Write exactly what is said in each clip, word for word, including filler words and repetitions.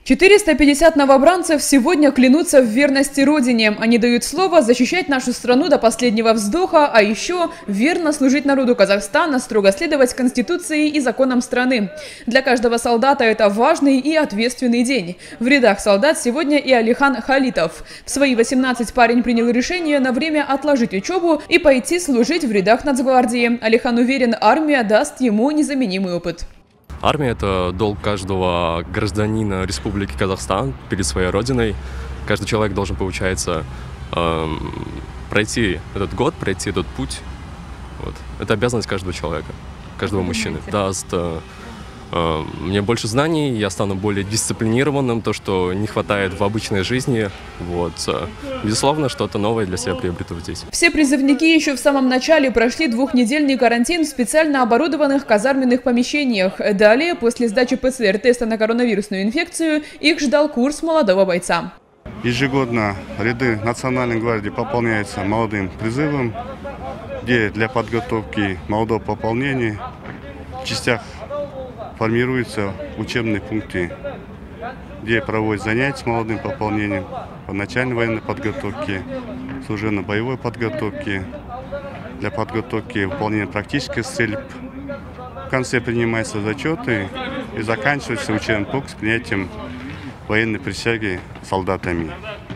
четыреста пятьдесят новобранцев сегодня клянутся в верности Родине. Они дают слово защищать нашу страну до последнего вздоха, а еще верно служить народу Казахстана, строго следовать Конституции и законам страны. Для каждого солдата это важный и ответственный день. В рядах солдат сегодня и Алихан Халитов. В свои восемнадцать парень принял решение на время отложить учебу и пойти служить в рядах Нацгвардии. Алихан уверен, армия даст ему незаменимый опыт. Армия – это долг каждого гражданина Республики Казахстан перед своей родиной. Каждый человек должен, получается, эм, пройти этот год, пройти этот путь. Вот. Это обязанность каждого человека, каждого мужчины. Даст э, э, мне больше знаний, я стану более дисциплинированным, то, что не хватает в обычной жизни. Вот. Безусловно, что-то новое для себя приобрету здесь. Все призывники еще в самом начале прошли двухнедельный карантин в специально оборудованных казарменных помещениях. Далее, после сдачи ПЦР-теста на коронавирусную инфекцию, их ждал курс молодого бойца. Ежегодно ряды Национальной гвардии пополняются молодым призывом, где для подготовки молодого пополнения в частях формируются учебные пункты, где проводят занятия с молодым пополнением по начальной военной подготовке, служебно-боевой подготовке, для подготовки выполнения практических стрельб. В конце принимаются зачеты и заканчивается учебный пункт с принятием военной присяги солдатами.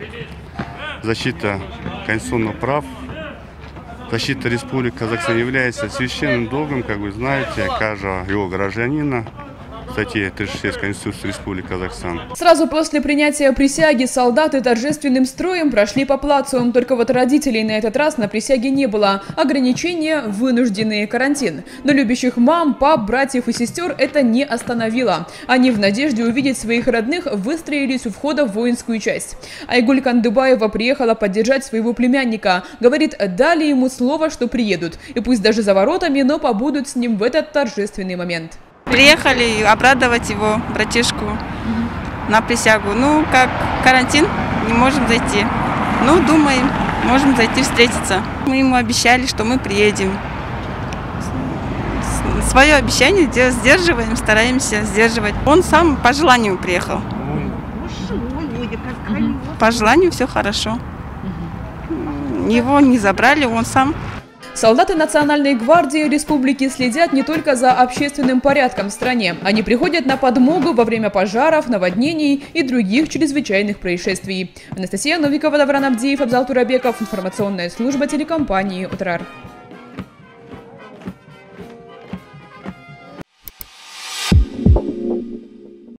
Защита конституционных прав, защита Республики Казахстан является священным долгом, как вы знаете, каждого его гражданина. Статья тридцать шесть Конституции Республики Казахстан. Сразу после принятия присяги солдаты торжественным строем прошли по плацу. Только вот родителей на этот раз на присяге не было. Ограничения – вынужденный карантин. Но любящих мам, пап, братьев и сестер это не остановило. Они в надежде увидеть своих родных выстроились у входа в воинскую часть. Айгуль Кандыбаева приехала поддержать своего племянника. Говорит, дали ему слово, что приедут. И пусть даже за воротами, но побудут с ним в этот торжественный момент. Приехали обрадовать его, братишку, mm-hmm. на присягу. Ну, как карантин, не можем зайти. Ну, думаем, можем зайти встретиться. Мы ему обещали, что мы приедем. Свое обещание сдерживаем, стараемся сдерживать. Он сам по желанию приехал. По желанию все хорошо. Его не забрали, он сам. Солдаты Национальной гвардии республики следят не только за общественным порядком в стране. Они приходят на подмогу во время пожаров, наводнений и других чрезвычайных происшествий. Анастасия Новикова, Давран Абдиев, Абзал Турабеков. Информационная служба телекомпании «Утрар».